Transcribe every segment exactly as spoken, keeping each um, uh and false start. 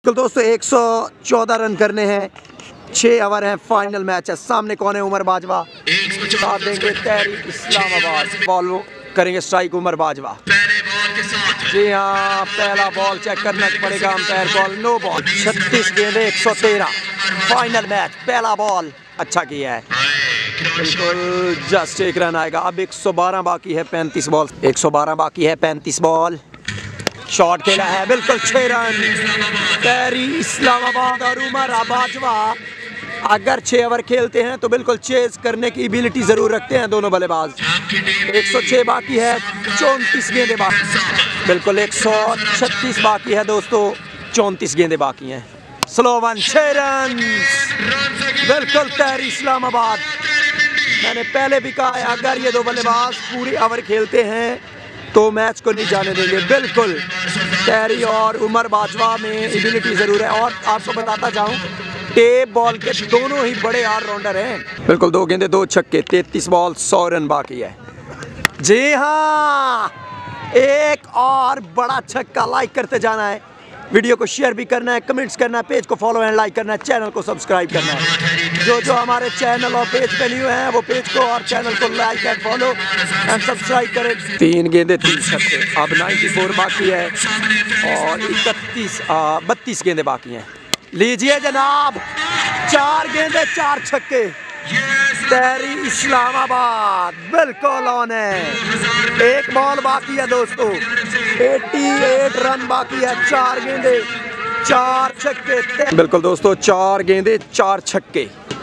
तो दोस्तों एक सौ चौदह रन करने हैं, छः ओवर हैं, फाइनल मैच है। सामने कौन है? उमर बाजवा साथ देंगे तहरीक इस्लामाबाद। बॉल करेंगे स्ट्राइक उमर बाजवा। जी हाँ, पहला बॉल चेक करना पड़ेगा अंपायर बॉल, नो बॉल। छत्तीस गेंदे एक सौ तेरह, फाइनल मैच, पहला बॉल अच्छा किया है, बिल्कुल जस्ट एक रन आएगा। अब एक सौ बारह बाकी है, पैंतीस बॉल, एक सौ बारह बाकी है, पैंतीस बॉल। शॉट खेला है, बिल्कुल छह रन। तहरीक इस्लामाबाद और उमर बाजवा अगर छह ओवर खेलते हैं तो बिल्कुल चेज करने की एबिलिटी जरूर रखते हैं दोनों बल्लेबाज। एक सौ छह बाकी है, चौंतीस गेंदे बाकी, बिल्कुल एक सौ छत्तीस बाकी है दोस्तों, चौंतीस गेंदे बाकी हैं। स्लो वन, छह रन, बिल्कुल तहरीक इस्लामाबाद। मैंने पहले भी कहा है अगर ये दो बल्लेबाज पूरी ओवर खेलते हैं तो मैच को नहीं जाने देंगे। बिल्कुल तहरीक और उमर बाजवा में एबिलिटी जरूर है। और आपको बताता जाऊं, टेप बॉल के दोनों ही बड़े ऑलराउंडर हैं। बिल्कुल दो गेंदे दो छक्के, तैंतीस बॉल, सौ रन बाकी है। जी हाँ, एक और बड़ा छक्का। लाइक करते जाना है, वीडियो को शेयर भी करना है, कमेंट्स करना है, पेज को फॉलो एंड लाइक करना है, चैनल को सब्सक्राइब करना है। जो जो हमारे चैनल और पेज पे न्यू हैं वो पेज को और चैनल को like and follow and subscribe करें। तीन गेंदे तीन छक्के, अब चौरानवे बाकी है और इकतीस बत्तीस गेंदे बाकी हैं। लीजिए जनाब, चार गेंदे चार छक्के, तहरीक इस्लामाबाद बिल्कुल ऑन है। एक बॉल बाकी है दोस्तों, अठासी रन बाकी है, चार गेंदे चार छक्के। बिल्कुल दोस्तों, चार गेंदे चार छक्के।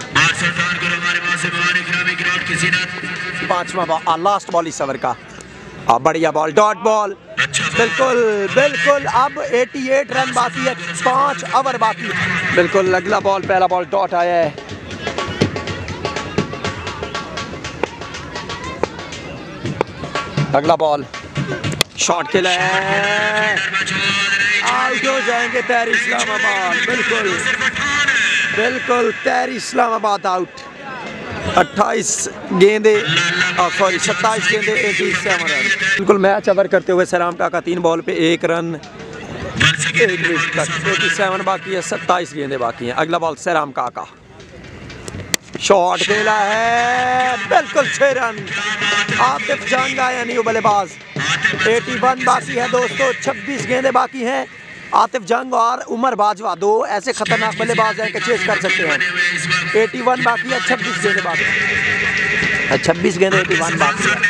पांचवा बॉल, लास्ट बॉल इस ओवर का, अब बढ़िया बॉल, डॉट बॉल, बिल्कुल बिल्कुल। अब अठासी रन बाकी है, पांच ओवर बाकी। बिल्कुल अगला बॉल, पहला बॉल डॉट आया है। अगला बॉल, शॉट खेला है, आउट हो जाएंगे तहरीक इस्लामाबाद। बिल्कुल बिल्कुल तहरीक इस्लामाबाद आउट। अट्ठाईस गेंदे सॉरी सत्ताईस गेंदे सत्तासी रन। बिल्कुल मैच ओवर करते हुए सलाम काका तीन बॉल पे एक रन, एक विकेट तक, सत्तासी बाकी है, सत्ताईस गेंदे बाकी हैं। अगला बॉल सलाम काका, शॉट खेला है, बिल्कुल छह रन। आतिफ जंग आया न्यू बल्लेबाज, इक्यासी बाकी है दोस्तों, छब्बीस गेंदे बाकी हैं। आतिफ जंग और उमर बाजवा दो ऐसे खतरनाक बल्लेबाज हैं कि चेस कर सकते हैं। इक्यासी बाकी है, छब्बीस गेंदे बाकी है, छब्बीस गेंदे इक्यासी बाकी है,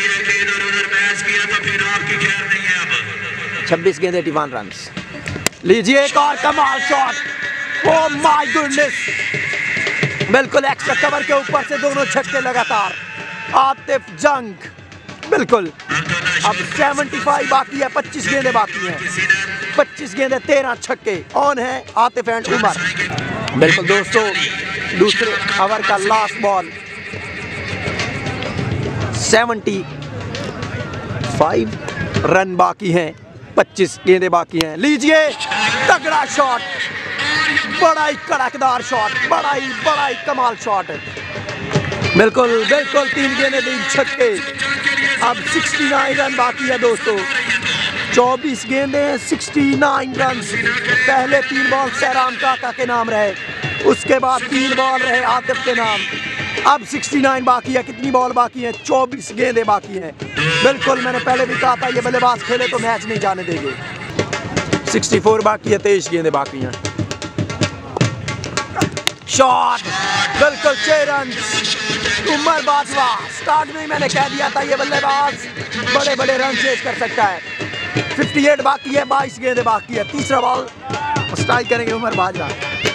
छब्बीस गेंदे इक्यासी रन। लीजिए एक और कमाल शॉट, ओह माय गुडनेस, बिल्कुल एक्स्ट्रा कवर के ऊपर से दोनों छक्के लगातार। आतिफ जंग बिल्कुल। अब पचहत्तर बाकी है, पच्चीस गेंदे बाकी हैं, पच्चीस गेंदे तेरह छक्के ऑन है आतिफ एंड उमर। बिल्कुल दोस्तों, दूसरे ओवर का लास्ट बॉल, पचहत्तर रन बाकी हैं, पच्चीस गेंदे बाकी हैं। लीजिए तगड़ा शॉट, बड़ा ही कड़कदार शॉट, बड़ा ही बड़ा ही कमाल शॉट है। बिल्कुल बिल्कुल तीन गेंदे तीन छक्के। अब उनहत्तर रन बाकी है दोस्तों, चौबीस गेंदे उनहत्तर रन। पहले तीन बॉल सहराम काका के नाम रहे, उसके बाद तीन बॉल रहे आतिफ के नाम। अब उनहत्तर बाकी है, कितनी बॉल बाकी है? चौबीस गेंदे बाकी हैं। बिल्कुल मैंने पहले भी कहा था ये बल्लेबाज खेले तो मैच नहीं जाने देंगे। चौंसठ बाकी है, तेईस गेंदे बाकी हैं। शॉट, बिल्कुल छह रन। उमर बाजवा, स्टार्ट में ही मैंने कह दिया था ये बल्लेबाज बड़े बड़े रन चेज कर सकता है। अट्ठावन बाकी है, बाईस गेंदे बाकी है। तीसरा बॉल स्ट्राइक करेंगे उमर बाजवा,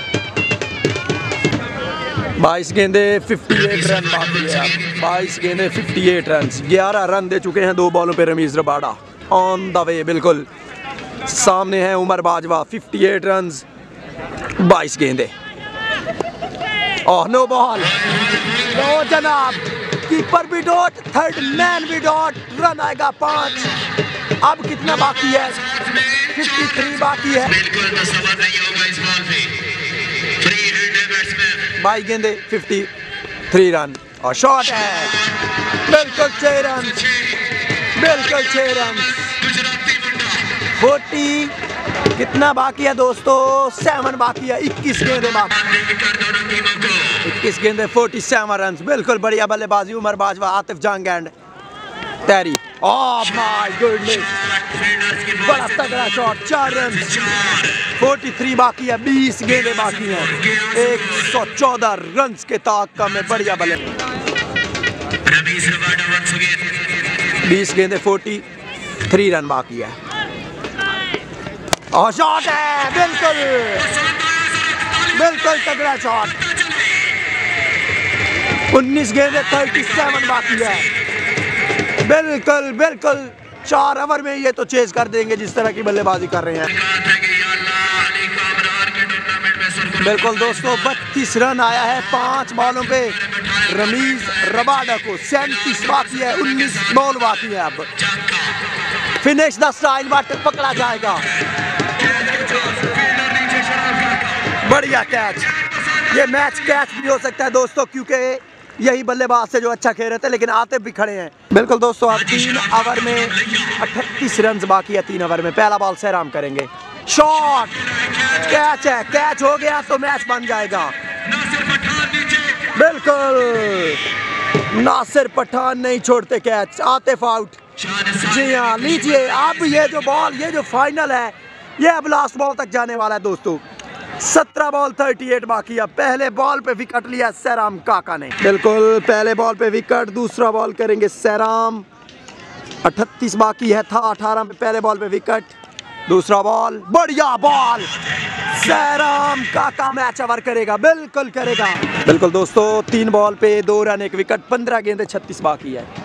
बाईस गेंदे अट्ठावन रन बाकी है। बाईस गेंदे अट्ठावन रन, ग्यारह रन दे चुके हैं दो बॉलों पे Ramiz Rabada. On the way, बिल्कुल सामने है उमर बाजवा, अट्ठावन रन, बाईस गेंदे। ओह नो बॉल, नो जनाब, कीपर भी डॉट, थर्ड मैन भी डॉट, रन आएगा पांच। अब कितना बाकी है? तिरेपन बाकी है, बाईस गेंदे तिरेपन रन और शॉट है, बिल्कुल छह रन, बिल्कुल छह रन। कितना बाकी है दोस्तों? सेवन बाकी है, इक्कीस गेंदे बाकी, इक्कीस गेंदे सैंतालीस रन। बिल्कुल बढ़िया बल्लेबाजी उमर बाजवा, आतिफ जंग एंड तैरी। ओह माय गुडनेस, बड़ा तगड़ा शॉट, चार रन। तैंतालीस बाकी है, बीस गेंदे बाकी हैं, एक सौ चौदह रन के ताक का में बढ़िया बल्ले। बीस गेंदे तैंतालीस रन बाकी है और शॉट है, बिल्कुल बिल्कुल तगड़ा शॉट। उन्नीस गेंदे सैंतीस बाकी है, बिल्कुल बिल्कुल चार ओवर में ये तो चेज कर देंगे जिस तरह की बल्लेबाजी कर रहे हैं। बिल्कुल दोस्तों, बत्तीस रन आया है पांच बॉलों पे रमीज रबाडा को। सैंतीस बाकी है, उन्नीस बॉल बाकी है। अब फिनिश द स्टाइल बट पकड़ा जाएगा। बढ़िया कैच, ये मैच कैच भी हो सकता है दोस्तों, क्योंकि यही बल्लेबाज से जो अच्छा खेल रहे थे, लेकिन आते भी खड़े हैं। बिल्कुल दोस्तों, अब तीन ओवर में अठतीस रन बाकी है। तीन ओवर में पहला बॉल सहराम करेंगे। शॉट, कैच है, कैच हो गया तो मैच बन जाएगा। बिल्कुल नासिर पठान नहीं छोड़ते कैच। आतिफ आउट। जी हाँ, लीजिए अब ये जो बॉल, ये जो फाइनल है, ये अब लास्ट बॉल तक जाने वाला है दोस्तों। सत्रह बॉल अड़तीस बाकी है। पहले बॉल पे विकेट लिया सहराम काका ने। बिल्कुल पहले बॉल पे विकेट, दूसरा बॉल करेंगे सहराम। अठतीस बाकी है, था अठारह में पहले बॉल पे विकेट। दूसरा बॉल, बढ़िया बॉल, सहराम काका मैच ओवर करेगा, बिल्कुल करेगा। बिल्कुल दोस्तों, तीन बॉल पे दो रन एक विकेट, पंद्रह गेंदे छत्तीस बाकी है।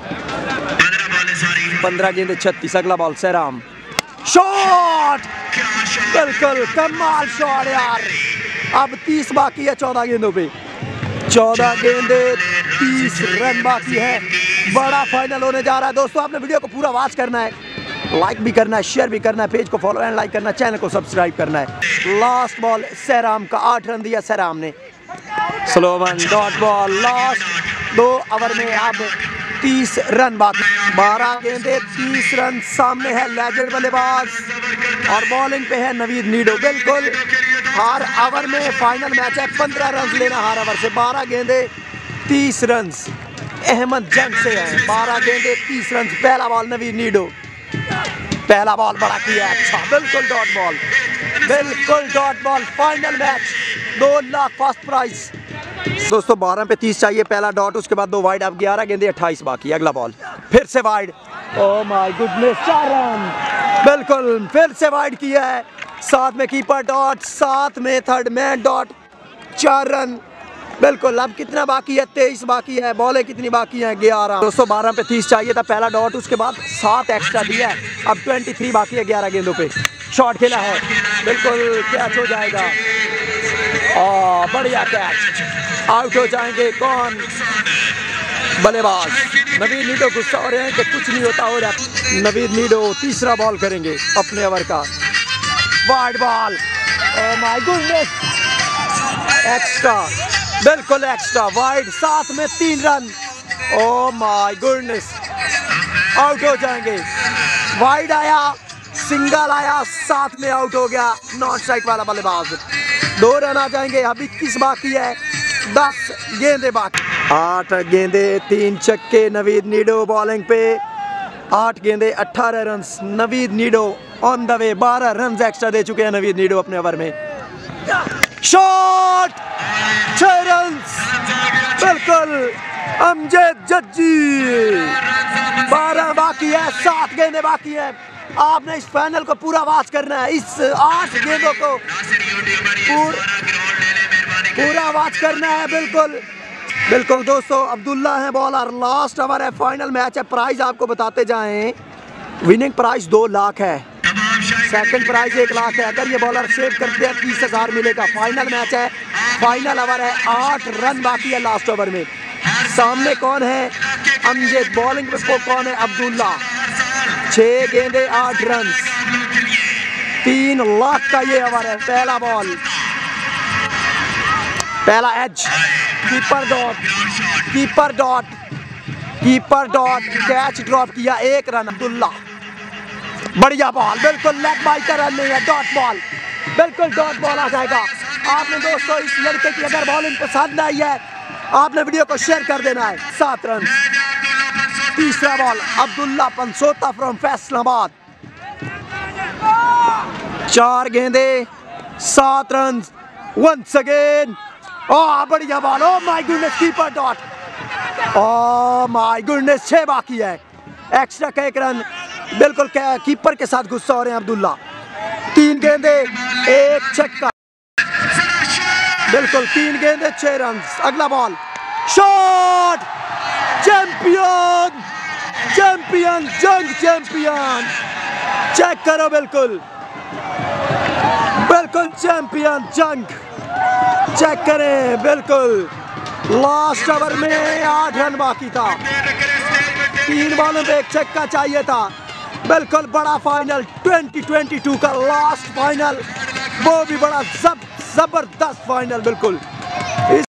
पंद्रह गेंदे छत्तीस। अगला बॉल सहराम। शॉट, बिल्कुल कमाल शॉट यार। अब तीस बाकी है चौदह गेंदों पे। चौदह गेंदे तीस रन बाकी है। बड़ा फाइनल होने जा रहा है दोस्तों। आपने वीडियो को पूरा वॉच करना है, लाइक भी करना है, शेयर भी करना है, पेज को फॉलो एंड लाइक करना है, चैनल को सब्सक्राइब करना है। लास्ट बॉल सहराम का, आठ रन दिया सहराम ने। Slow one dot ball, last दो ओवर में अब तीस रन बाकी। बारह गेंदे तीस रन। सामने है लेजेंड बल्लेबाज और बॉलिंग पे है नवीद नीडो। बिल्कुल हर ओवर में फाइनल मैच है, पंद्रह रन लेना हर ओवर से। बारह गेंदे तीस रन अहमद जंग से है। बारह गेंदे तीस रन। पहला बॉल नवीद नीडो, पहला बॉल बड़ा किया, अच्छा, बिल्कुल डॉट बॉल, बिल्कुल डॉट बॉल। फाइनल मैच, दो लाख फर्स्ट प्राइज दोस्तों। बारह पे तीस चाहिए, पहला डॉट, उसके बाद दो वाइड। अब ग्यारह गेंदे अट्ठाईस बाकी। अगला बॉल फिर से वाइड। ओह माय गुडनेस, चार रन। बिल्कुल फिर से वाइड किया है, साथ में कीपर डॉट, साथ में थर्ड मैन डॉट, चार रन। बिल्कुल अब कितना बाकी है? तेईस बाकी है। बॉलें कितनी बाकी हैं? ग्यारह। दोस्तों बारह पे तीस चाहिए था, पहला डॉट, उसके बाद सात एक्स्ट्रा दिया है। अब तेईस बाकी है ग्यारह गेंदों पे। शॉट खेला है, बिल्कुल कैच हो जाएगा। और बढ़िया कैच, आउट हो जाएंगे कौन? बल्लेबाज नवीद नीडो। गुस्सा हो रहे हैं कि कुछ नहीं होता हो रहा। नवीद नीडो तीसरा बॉल करेंगे अपने ओवर का। Wide ball, oh my goodness, extra, बिल्कुल एक्स्ट्रा वाइड, साथ में तीन run. Oh my goodness, out हो जाएंगे। वाइड आया, सिंगल आया, साथ में आउट हो गया नॉन स्ट्राइक वाला बल्लेबाज। दो रन आ जाएंगे। अब इक्कीस बाकी है, दस गेंदे बाकी। आठ गेंदे तीन छक्के नवीद नीडो बॉलिंग पे। आठ गेंदे अठारह run. Naveed Nido on the way. बारह रन एक्स्ट्रा दे चुके हैं नवीद नीडो अपने ओवर में। शॉट, छह रन, बिल्कुल अमजद जज्जी। बारह बाकी है, सात गेंदे बाकी है। आपने इस फाइनल को पूरा वॉच करना है। इस आठ गेंदों को पूर, पूरा वॉच करना है। बिल्कुल बिल्कुल दोस्तों, अब्दुल्ला है बॉलर। लास्ट ओवर है, फाइनल मैच है। प्राइज आपको बताते जाएं, विनिंग प्राइस दो लाख है, सेकंड प्राइज एक लाख है। अगर ये बॉलर सेव करते हैं तीस हजार मिलेगा। फाइनल मैच है, फाइनल ओवर है, आठ रन बाकी है लास्ट ओवर में। सामने कौन है? अमजद। बॉलिंग पे कौन है? अब्दुल्ला। छह गेंदे आठ रन, तीन लाख का ये ओवर है। पहला बॉल, पहला edge, keeper dot, keeper dot, keeper dot, catch drop किया, एक रन। अब्दुल्ला बढ़िया बॉल, बिल्कुल लेग बाई का रन नहीं है, डॉट बॉल, बिल्कुल डॉट बॉल आ जाएगा। आपने दोस्तों इस लड़के की अगर बॉलिंग पसंद आई है आपने वीडियो को शेयर कर देना है। सात रन। तीसरा बॉल अब्दुल्ला पंसोता फ्रॉम फैसलाबाद। चार गेंदे सात रन। वंस अगेन ओह बढ़िया ball, oh my goodness, keeper dot. Oh my goodness, छह बाकी है, एक्स्ट्रा का एक रन। बिल्कुल कीपर के साथ गुस्सा हो रहे हैं अब्दुल्ला। तीन गेंदे एक छक्का, बिल्कुल तीन गेंदे छह रन। अगला बॉल शॉट, चैंपियन चैंपियन जंग चैंपियन, चेक करो, बिल्कुल बिल्कुल चैंपियन जंग, चेक करें, बिल्कुल लास्ट ओवर में आठ रन बाकी था, तीन बॉलों पे एक छक्का चाहिए था। बिल्कुल बड़ा फाइनल ट्वेंटी ट्वेंटी टू का लास्ट फाइनल, वो भी बड़ा जब जबरदस्त फाइनल बिल्कुल।